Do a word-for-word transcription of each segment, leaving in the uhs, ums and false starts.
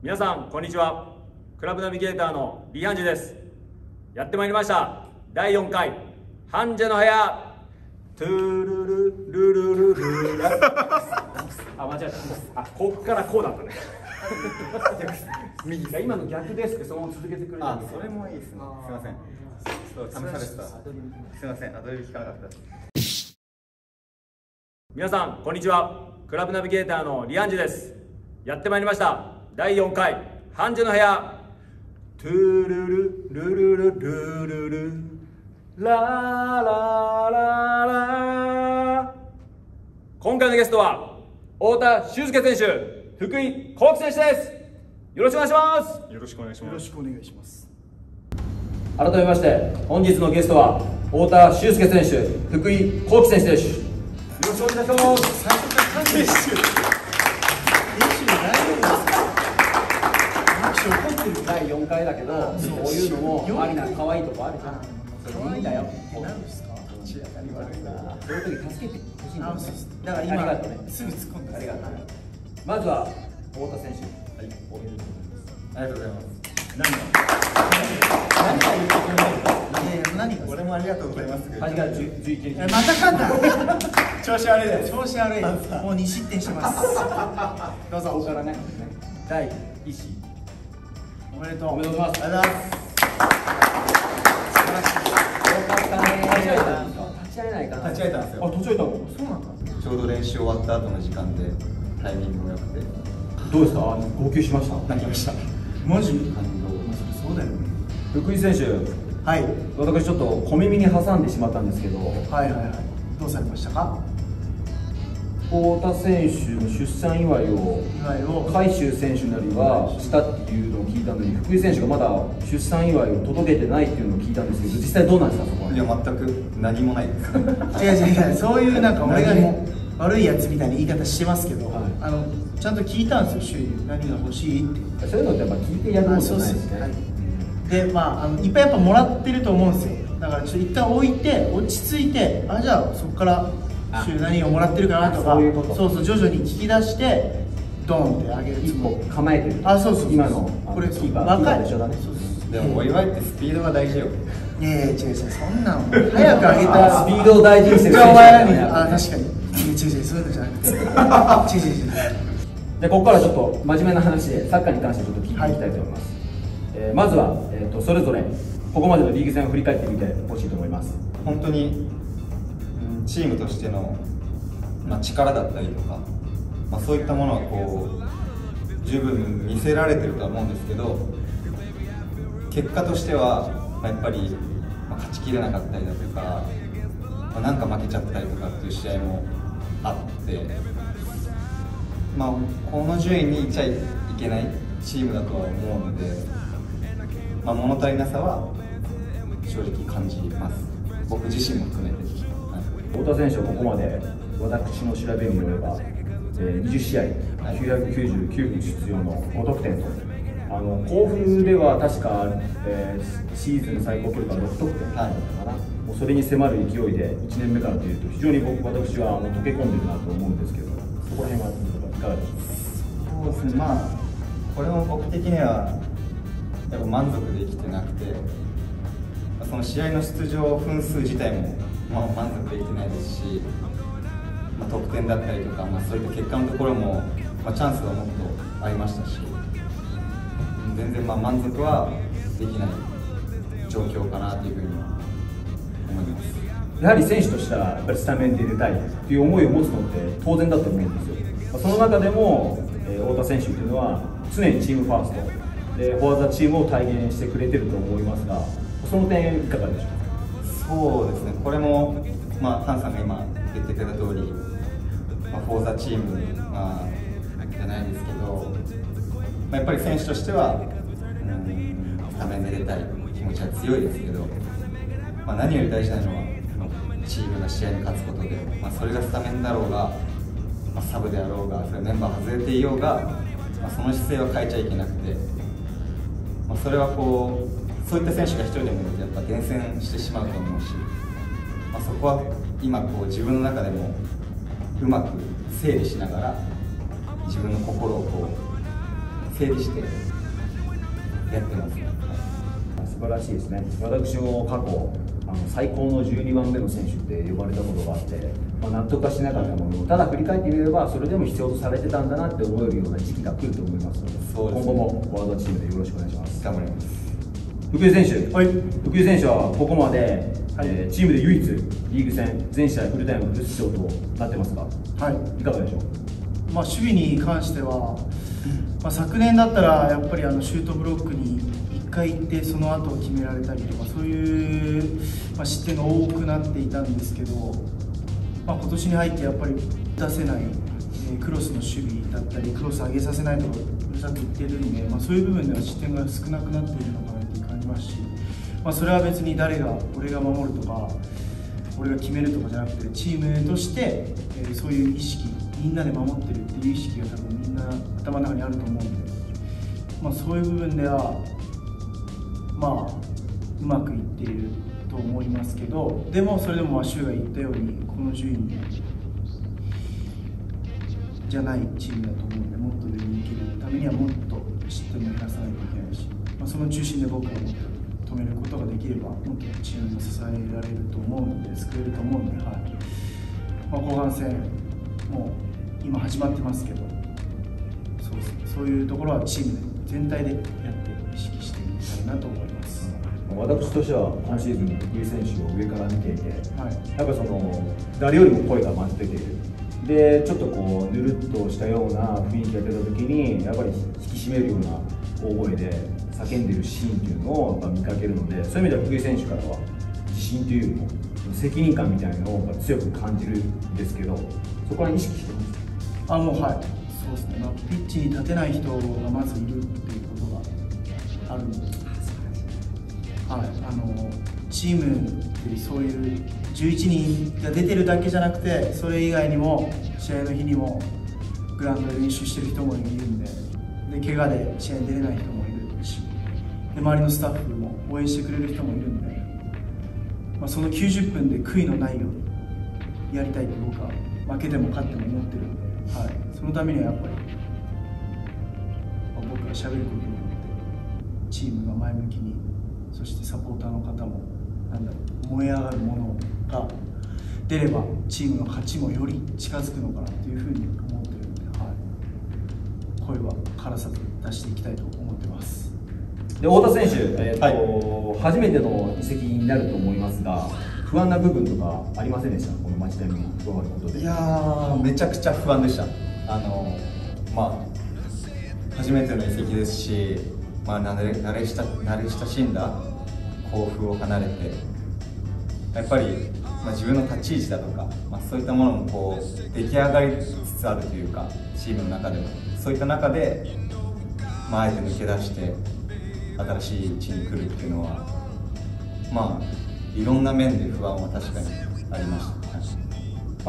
皆さんこんにちは。クラブナビゲーターのリハンジです。やってまいりましただいよんかいハンジェの部屋。トゥルルルルルルルあ、間違えた。あ、こっからこうだったね。右が今の逆ですってそのまま続けてくれる。 あ、それもいいですね。すみません。ちょっと試されてた。すみません。アドリブ聞かなかったです。 皆さんこんにちは。クラブナビゲーターのリハンジです。やってまいりましただいよんかいハンジェの部屋。トゥルルルルルルルルララララ。今回のゲストは太田修介選手、福井幸輝選手です。よろしくお願いします。 よろしくお願いします。よろしくお願いします。 改めまして本日のゲストは太田修介選手、福井幸輝選手です。よろしくお願いします。 最初から関係してる。 だいよんかいだけど、こういうのもありな可愛いとこあるじゃん。それいいんだよ。 何ですか？口当たり悪いな。 そういう時助けてほしいんだよね。 だから今ありがとうね。 すぐ突っ込んで。 ありがとう。まずは太田選手、はい、おめでとうございます。 ありがとうございます。 何が？何が言ってくれないか。いやいや何が？ 俺もありがとうございます。 はちがつじゅういちにち。 またかんだ。調子悪いです。調子悪い。もうに失点してます。どうぞ。 ここからね、だいいっ子。 おめでとう。 おめでとうございます。 ありがとうございます。 立ち会えたんですか？立ち会えないかな。 立ち会えたんですよ。 あ、立ち会えたの？ そうなんだ。 ちょうど練習終わった後の時間でタイミングも良くて。 どうですか？号泣しました？ 泣きました。 マジ？ 感動。 そうだよね。 福井選手、 はい。 私ちょっと小耳に挟んでしまったんですけど、 はいはいはい。どうされましたか？ 太田選手の出産祝いを祝いを海舟選手なりはしたっていうのを聞いたのに、福井選手がまだ出産祝いを届けてないっていうのを聞いたんですけど、実際どうなんですか？そこは。 いや全く何もないです。 違う違う違う、そういうなんか俺がね悪いやつみたいな言い方してますけど、 はい、 あのちゃんと聞いたんですよ、周囲に何が欲しいって。 そういうのってやっぱ聞いてやるもんじゃないですね。はい、 でまああのいっぱいやっぱもらってると思うんですよ。だからちょっと一旦置いて落ち着いて、あじゃあそこから週何をもらってるかなとか、 そういうこと。 そうそう徐々に聞き出してドンってあげるつもり。 一歩構えてる。 あそうそうそう、 今のこれキーパー若いでしょだね。 でもお祝いってスピードが大事よ。 いやいや違う違う、そんなの早くあげたスピードを大事にしてるじゃあお前らに、あ確かに、違う違うそういうのじゃなくて違う違う違う。 でここからちょっと真面目な話でサッカーに関してちょっと聞いていきたいと思います。はい、えー、まずは、えー、とそれぞれここまでのリーグ戦を振り返ってみてほしいと思います。 本当にチームとしての、まあ、力だったりとか、まあ、そういったものはこう十分見せられてるとは思うんですけど、結果としては、まあ、やっぱり、まあ、勝ちきれなかったりだとか、まあ、なんか負けちゃったりとかっていう試合もあって、まあ、この順位にいちゃいけないチームだとは思うので、まあ、物足りなさは正直感じます。僕自身も含めて。 太田選手はここまで私の調べによれば、えー、にじゅっしあいきゅうひゃくきゅうじゅうきゅうふん出場のご得点と、あの甲府では確か、えー、シーズン最高記録はろく得点だったかな、はい、もうそれに迫る勢いでいちねんめからというと非常に僕私は溶け込んでるなと思うんですけど、そこら辺はいかがでしょうか？ そうですね、まあこれも僕的にはやっぱ満足できてなくて、その試合の出場分数自体もまあ満足できてないですし、まあ、得点だったりとか、まあ、そういった結果のところも、まあ、チャンスはもっとありましたし、全然まあ満足はできない状況かなというふうに思います。 やはり選手としてはやっぱりスタメンで出たいという思いを持つのって当然だと思うんですよ。その中でも、えー、太田選手というのは常にチームファーストでフォアザチームを体現してくれてると思いますが、その点いかがでしょうか？ そうですね、これも、まあ、ハンさんが今言ってくれた通り、まあ、フォーザチーム、まあ、じゃないですけど、まあ、やっぱり選手としては、うん、スタメンで出たい気持ちは強いですけど、まあ、何より大事なのは、チームが試合に勝つことで、まあ、それがスタメンだろうが、まあ、サブであろうが、それメンバー外れていようが、まあ、その姿勢は変えちゃいけなくて、まあ、それはこう、そういった選手が一人でもいるとやっぱ厳選してしまうと思うし、まあ、そこは今こう自分の中でもうまく整理しながら自分の心をこう整理してやってますね。 素晴らしいですね。私も過去あの最高のじゅうにばんめの選手って呼ばれたことがあって、まあ、納得はしなかったものの、ただ振り返ってみればそれでも必要とされてたんだなって思えるような時期が来ると思いますので、 そうですね、 今後もフォワードチームでよろしくお願いします。 頑張ります。 福井選手、 はい、 福井選手はここまで、 はい、 えーチームで唯一リーグ戦全試合フルタイムフル出場となってますが、 はい、 いかがでしょう。 まあ、守備に関しては、まあ、昨年だったらやっぱりあのシュートブロックにいっかい行ってその後決められたりとか、そういう、まあ、失点が多くなっていたんですけど、まあ、今年に入ってやっぱり出せない、えー、クロスの守備だったりクロス上げさせないとかうるさく言ってるんで、まあ、そういう部分では失点が少なくなっているのかなと感じますし、まあ、それは別に誰が俺が守るとか俺が決めるとかじゃなくて、チームとして、えー、そういう意識、みんなで守ってるっていう意識が多分みんな頭の中にあると思うんで、まあ、そういう部分ではまあうまくいっていると思いますけど、でもそれでもシュウが言ったようにこの順位じゃないチームだと思うので、もっと上に行けるためにはもっと失点も減らさないといけないし、まあ、その中心で僕はもっと止めることができればもっとチームも支えられると思うので、救えると思うので、はい、まあ、後半戦もう今始まってますけど、そうですね、そういうところはチーム全体でやって意識していきたいなと思います。 私としては今シーズン福井選手を上から見ていて、 はい、 やっぱその誰よりも声が増してている、でちょっとこうぬるっとしたような雰囲気が出た時にやっぱり引き締めるような大声で叫んでるシーンっていうのをやっぱ見かけるので、そういう意味では福井選手からは自信というよりも責任感みたいなのを強く感じるんですけど、そこは意識してます。 あ、もうはい、そうですね、まあ、ピッチに立てない人がまずいるっていうことがあるので、はい、あのチームってそういうじゅういちにんが出てるだけじゃなくて、それ以外にも試合の日にもグラウンドで練習してる人もいるんで、で怪我で試合に出れない人もいるし、で周りのスタッフも応援してくれる人もいるんで、まあ、そのきゅうじゅっぷんで悔いのないようにやりたいって僕は負けても勝っても思ってるんで、はい、そのためにはやっぱり、まあ、僕がしゃべることによってチームが前向きに、そしてサポーターの方もなんだろう、燃え上がるものが出ればチームの勝ちもより近づくのかなというふうに思ってるので、はい、声は辛さと出していきたいと思ってます。 で太田選手、えーとはい、 初めての移籍になると思いますが、不安な部分とかありませんでしたか、この町田に加わることで。 いやー、めちゃくちゃ不安でした。あのまあ初めての移籍ですし、まあ、慣れ慣れした慣れ親しんだ甲府を離れて、やっぱり、まあ、自分の立ち位置だとか、まあ、そういったものもこう出来上がりつつあるというか、チームの中でもそういった中で、まあ、あえて抜け出して新しい地に来るっていうのは、まあいろんな面で不安は確かにありました。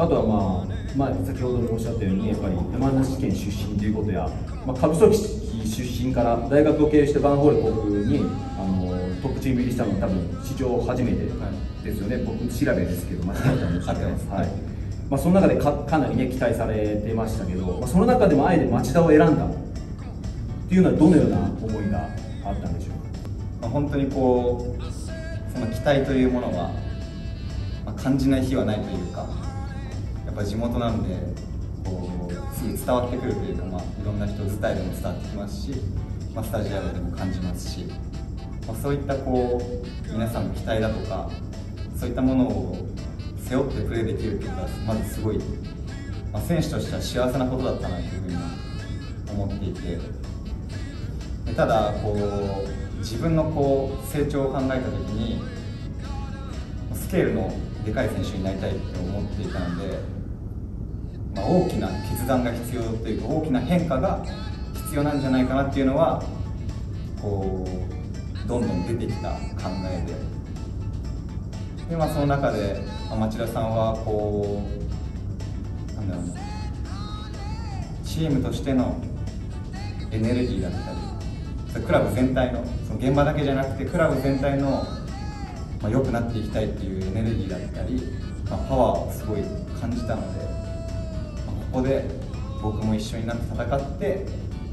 あとは、まあ、まあ先ほどもおっしゃったようにやっぱり山梨県出身ということや、まあ、下部組織出身から大学を経由してバンホーレ甲府にあのトップチーム入りしたのは多分史上初めてですよね、はい、僕調べですけど間違えたかもしれないです、はい、まあ、その中で か, かなり、ね、期待されてましたけど、まあ、その中でもあえて町田を選んだっていうのはどのような思いがあったんでしょうか。 まあ、本当にこうその期待というものは、まあ、感じない日はないというか、やっぱ地元なんでこうすぐ伝わってくるというか、まあ、いろんな人伝えでも伝わってきますし、まあ、スタジアムでも感じますし、まあ、そういったこう皆さんの期待だとかそういったものを背負ってプレーできるというのはまずすごい、まあ、選手としては幸せなことだったなというふうに思っていて、でただこう自分のこう成長を考えた時にスケールのでかい選手になりたいと思っていたので、まあ、大きな決断が必要というか大きな変化が必要なんじゃないかなっていうのはこうどんどん出てきた考えで、で、まあ、その中で、まあ、町田さんはこうなんだろうな、チームとしてのエネルギーだったり、クラブ全体の、その現場だけじゃなくてクラブ全体の、まあ、良くなっていきたいっていうエネルギーだったり、まあ、パワーをすごい感じたので、まあ、ここで僕も一緒になって戦って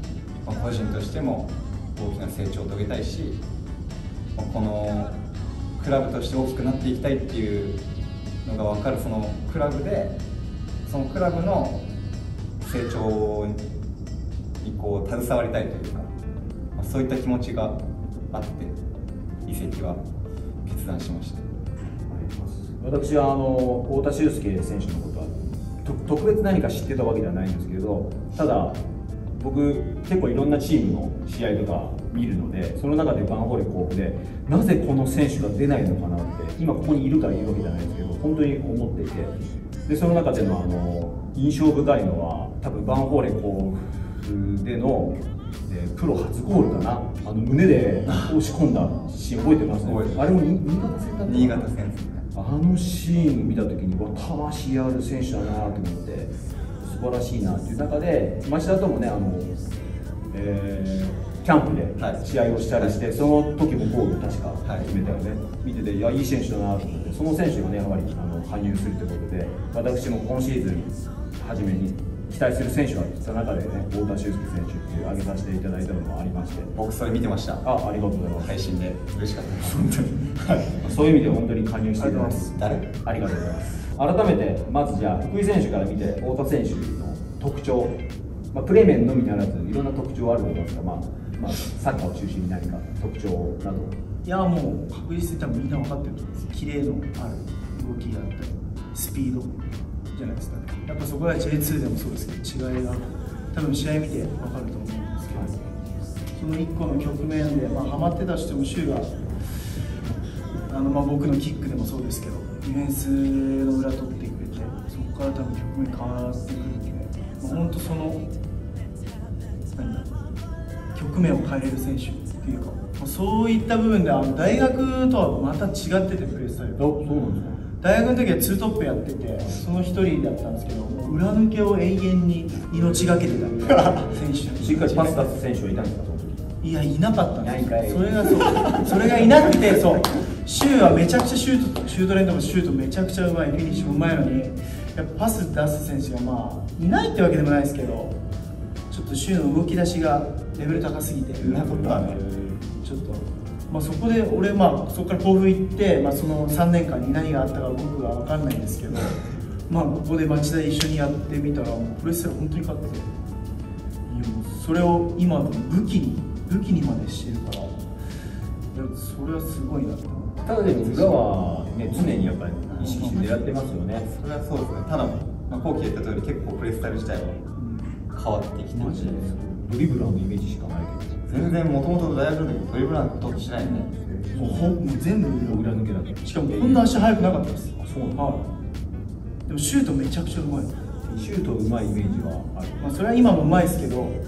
まあ、個人としても大きな成長を遂げたいし、まあ、このクラブとして大きくなっていきたいっていうのが分かるそのクラブで、そのクラブの成長にこう携わりたいというか、まあ、そういった気持ちがあって移籍は決断しました。 私はあの太田修介選手のことは特別何か知ってたわけではないんですけど、ただ僕結構いろんなチームの試合とか見るので、その中でバンフォーレ甲府でなぜこの選手が出ないのかなって、今ここにいるから言うわけじゃないですけど本当に思っていて、でその中でのあの印象深いのは多分バンフォーレ甲府でのでプロ初ゴールかな、あの胸で押し込んだシーン覚えてますね。あれも新潟戦だった。 新潟戦ですね。 あのシーン見たときにわ魂ある選手だなと思って素晴らしいなっていう中で、町田ともねあの、えー、キャンプで試合をしたりして、はい、その時もゴール確か決めたよね、はい、見てていやいい選手だなと思って、その選手がねやはりあの加入するということで、私も今シーズン初めに期待する選手がその中でね太田修介選手っていう挙げさせていただいたのもありまして、 僕それ見てました。 あ、ありがとうございます。 配信で嬉しかったです本当に、はい、 そういう意味で本当に加入していただいて誰ありがとうございます。改めてまずじゃあ福井選手から見て太田選手の特徴、まあ、プレー面のみならずいろんな特徴あると思いますが、まあまあ、サッカーを中心に何か特徴など。 いやもう確実に多分みんな分かってると思います。キレのある動きがあったりスピードじゃないですかね。やっぱそこは ジェイツー でもそうですけど違いが多分試合見て分かると思うんですけど、はい、そのいっこの局面で、まあ、ハマってたとしてもシューがあの、まあ、僕のキックでもそうですけどディフェンスの裏取ってくれて、そこから多分局面変わってくるんで、まあ、本当その何局面を変えれる選手っていうか、まあ、そういった部分であの大学とはまた違っててプレースタイルが。 そうなんですか。 大学の時はツートップやってて、その一人だったんですけど、裏抜けを永遠に命がけてたみたいな選手しっかりパス出す選手はいたんですか、その時。 いや、いなかったんですよ。それがそうそれがいなくて、そうシューはめちゃくちゃシュートシュートレンドもシュートめちゃくちゃうまい、フィニッシュもうまいのに、やっぱパス出す選手がまあいないってわけでもないですけど、ちょっとシューの動き出しがレベル高すぎて、 そんなことはね、 ちょっと。まあそこで俺、まあ、そこから甲府行って、まあ、そのさんねんかんに何があったか僕は分かんないんですけど、まあここで町田で一緒にやってみたら、もうプレステラ本当に勝ってて、いやもうそれを今の武器に武器にまでしてるから、いやそれはすごいなと思って。 ただでも裏は、ね、常にやっぱり意識して狙ってますよね。 それはそうですね。ただ、まあ、後期言った通り結構プレースタイル自体は変わってきてるし、 ドリブラーのイメージしかないけど全然もともと大学の時ドリブラーのことしないよね。 もうほんもう全部裏抜けだけ。 しかもこんな足速くなかったです。 あ、そうなんだ。 はい。でもシュートめちゃくちゃうまい。 シュートうまいイメージがある。 まあそれは今もうまいですけど、なんかも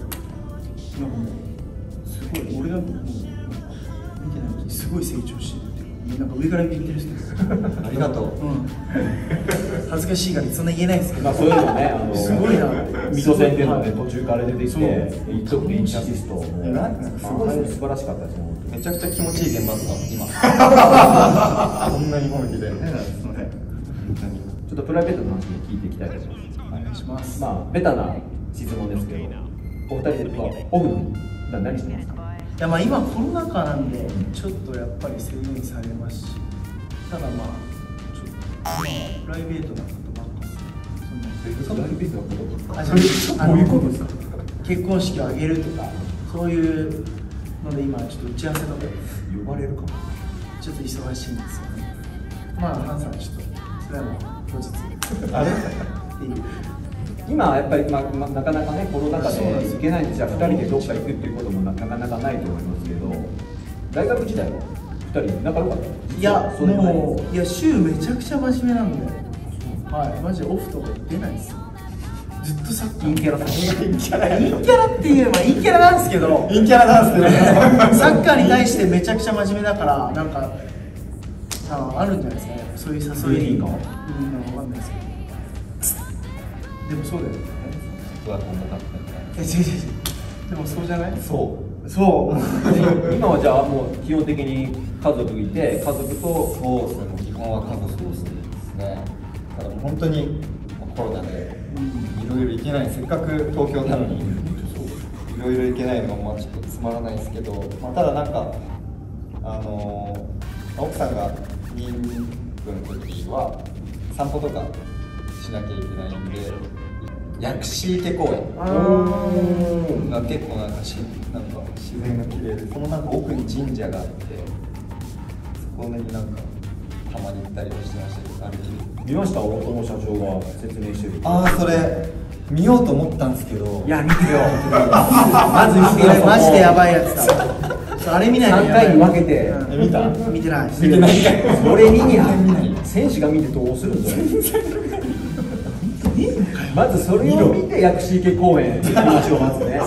うすごい俺がもう見てない時にすごい成長してるっていう。なんか上から言ってるんですけど。 ありがとう。 うん。恥ずかしいからそんな言えないですけど。 まあそういうのね、あのすごいな。 水戸戦でのね、途中から出てきて、一得点いちアシスト、 なんかすごい素晴らしかったですね。 めちゃくちゃ気持ちいい現場だった今。こんなに褒めてて。 ちょっとプライベートの話も聞いていきたいと思います。 お願いします。 まあベタな質問ですけど、お二人ではオフの日何してますか？ いやまあ今コロナ禍なんでちょっとやっぱり制限されますし、ただまあちょっとプライベートなことばっかりです。 プライベートなこと？ あ、 どういうことですか？ 結婚式を挙げるとかそういうので今ちょっと打ち合わせとか呼ばれるかも。 ちょっと忙しいんですよね。まあハンさんちょっとそれはもう後日あれっていう。 今やっぱり、まあまあ、なかなかねコロナ禍で行けないんで、じゃあふたりでどっか行くっていうこともなかなかないと思いますけど、大学時代はふたり仲良かった？ いやもういや週めちゃくちゃ真面目なんで、はいマジでオフとか出ないですよ。ずっとサッカー。 陰キャラ陰キャラ陰キャラっていうまあ陰キャラなんですけど陰キャラなんですけどサッカーに対してめちゃくちゃ真面目だからなんかああるんじゃないですかね、そういう誘いにか分かんないですけど。でもそうだよね。 僕はこんなかったみたいな。 え、違う違う違う。でもそうじゃない？ そう。 そう。 今はじゃあもう基本的に家族いて、家族とそうですね。基本は家族ですね。ただもう本当にコロナでいろいろ行けない。せっかく東京なのに。 そう。 いろいろいけないのもまあちょっとつまらないですけど、まあ、ただなんかあのー、奥さんが妊婦の時は散歩とかしなきゃいけないんで、薬師池公園が結構なんかしなんか自然が綺麗で、そのなんか奥に神社があって、そこになんかたまに行ったりもしてましたけど、歩きで見ました？大友社長が説明してる。 ああ、それ見ようと思ったんですけど、 いや見てよまず見てよ。 マジでやばいやつだ。あれ見ないとさんかいに分けて、 うん、 見た？ 見てない。 見てないかい。 それにに選手が見てどうするんだよ。まずそれを見て薬師池公園行きましょう。まずね。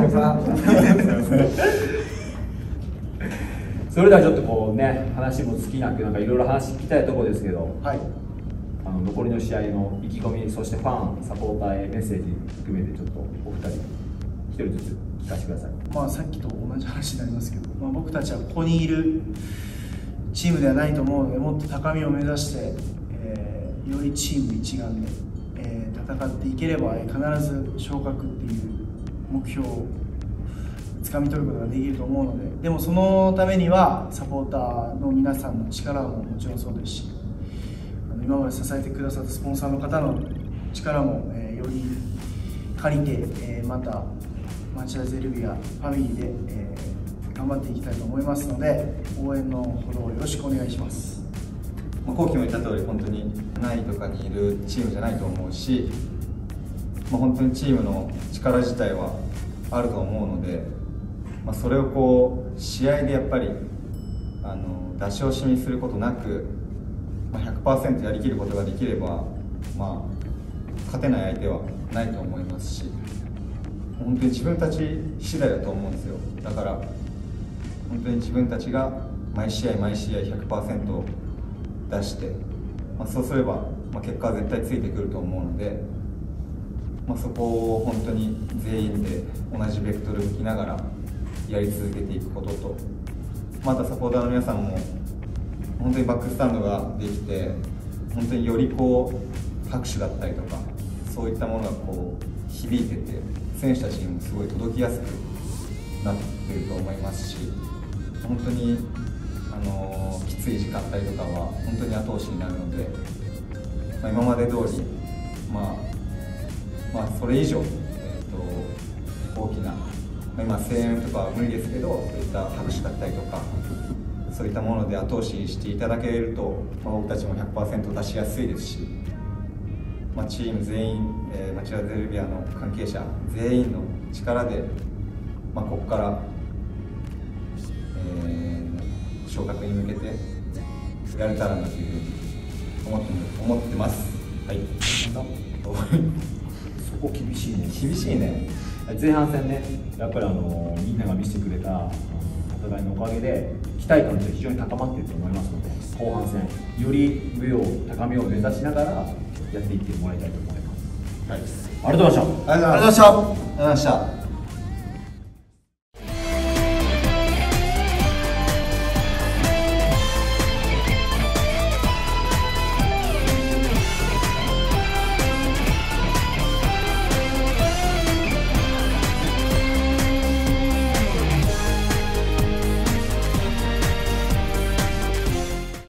それではちょっとこうね、話も尽きなくなんかいろいろ話聞きたいところですけど、 はい、 あの残りの試合の意気込み、そしてファン、サポーターへメッセージ含めてちょっとお二人一人ずつ聞かせてください。 まあさっきと同じ話になりますけど、まあ、僕たちはここにいるチームではないと思うので、もっと高みを目指して、えー、よりチーム一丸で、えー、戦っていければ、えー、必ず昇格っていう目標を掴み取ることができると思うので、でもそのためにはサポーターの皆さんの力ももちろんそうですし、あの今まで支えてくださったスポンサーの方の力も、えー、より借りて、えー、また町田ゼルビアファミリーで、えー、頑張っていきたいと思いますので、応援のほどよろしくお願いします。 まあ、後期も言った通り、本当に何位とかにいるチームじゃないと思うし、まあ、本当にチームの力自体はあると思うので、まあ、それをこう試合でやっぱりあの出し惜しみすることなく、まあ、ひゃくパーセント やりきることができれば、まあ、勝てない相手はないと思いますし、本当に自分たち次第だと思うんですよ。だから本当に自分たちが毎試合毎試合 ひゃくパーセント 出して、まあ、そうすれば、まあ、結果は絶対ついてくると思うので、まあ、そこを本当に全員で同じベクトル向きながらやり続けていくことと、またサポーターの皆さんも本当にバックスタンドができて、本当によりこう拍手だったりとかそういったものがこう響いてて、選手たちにもすごい届きやすくなっていると思いますし、本当に、あのー、きつい時間帯とかは本当に後押しになるので、まあ、今まで通り、まあ、まあそれ以上、えーと、大きな、まあ、今声援とかは無理ですけど、そういった拍手だったりとかそういったもので後押ししていただけると、まあ、僕たちも ひゃくパーセント 出しやすいですし、まあ、チーム全員、えー、町田ゼルビアの関係者全員の力で、まあ、ここから、えー、昇格に向けてやれたらなというふうに思って思ってます。はい。 そこ厳しいね。 厳しいね。 前半戦ね、やっぱりあのみんなが見せてくれた戦いのおかげで期待感って非常に高まっていると思いますので、後半戦より上を高みを目指しながらやっていってもらいたいと思います。はい、ありがとうございました。 ありがとうございました。ありがとうございました。